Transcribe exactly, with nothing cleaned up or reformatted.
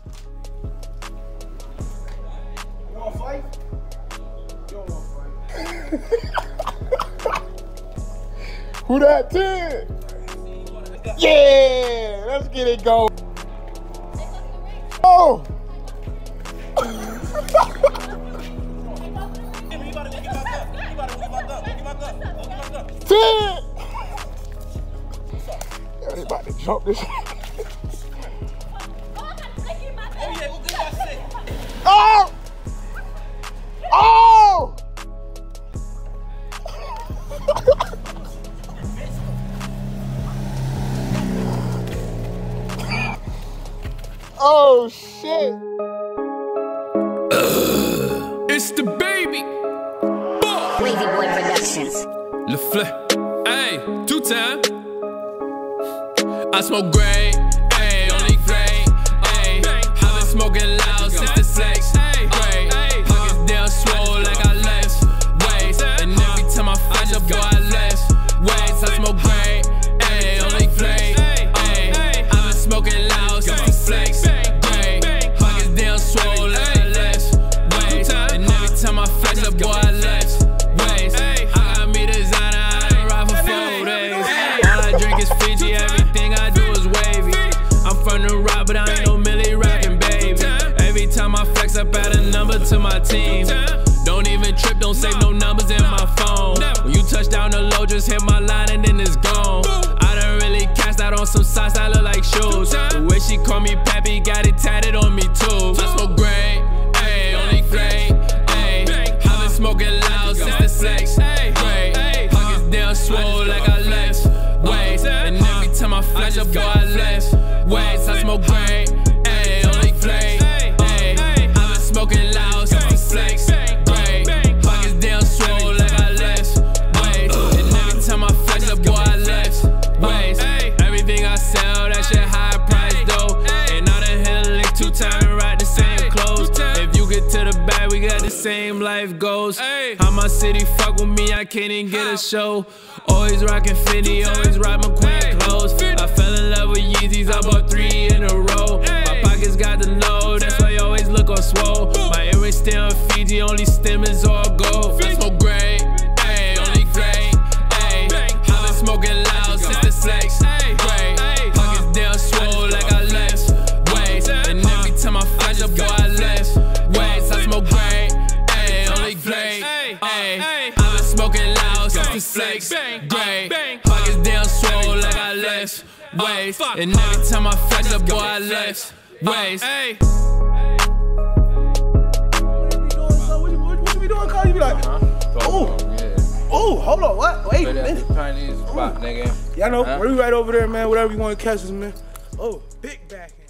You wanna fight? You don't wanna fight. Who that ten? Yeah, let's get it going. Oh! ten! They about to jump this. Oh! Oh! Oh shit! Uh, it's the baby. Wavy Boy Productions. Le Flip, hey, two time. I smoke gray, hey, only gray, hey. I've been smoking loud since the sex, gray. Pockets down swole like I left ways, and every time I flash up, boy, I left ways. I smoke gray, hey, only gray, hey. I've been smoking loud since the flex, gray. Pockets down swole like I left ways, and every time I flash up, boy, I left ways. I got me designer, I done ride for four days. All I drink is Fiji, everything I do is wavy. I'm from the rock, but I ain't no Millie rockin', baby. Every time I flex, I add a number to my team. Don't even trip, don't save no numbers in my phone. When you touch down the low, just hit my line and then it's gone. I done really cast out on some socks that look like shoes. The way she call me Pappy, got it tatted on me too. I smoke gray, ayy, only gray, ayy. I've been smoking loud since the sex, gray. Pockets down swole like I left ways, and every time I flash up, boy, I left ways. I smoke gray, ayy, only gray, ayy. I've been smoking loud since the flex, gray. Pockets down swole like I left ways, and every time I flash up, boy, I left ways. Everything I sell, that shit high price though, and I done hit a lick two times and ride the same clothes. If you get to the bag, we got the same life goals. How my city fuck with me, I can't even get a show. Always rockin' Fendi, always rock McQueen clothes. I fell in love with Yeezys, I bought three in a row. My pockets got the load, that's why you always look on swole. My earrings stay on Fiji, only stem is all gold. I smoke gray, ayy, only gray, ayy. I've been smoking loud since the sex, gray. Pockets down swole like I left ways, and every time I flash up, boy, I left ways. I smoke gray, ayy, only gray, ayy. I've been smoking loud since the flex, gray. Pockets down swole like I left ways, and every time I flash up, boy, I left ways. What you be doing, Carl? You be like, oh, oh, hold on, what? Wait a minute. Chinese spot, nigga. Yeah, I know. Huh? We're right over there, man. Whatever you want to catch us, man. Oh, big back.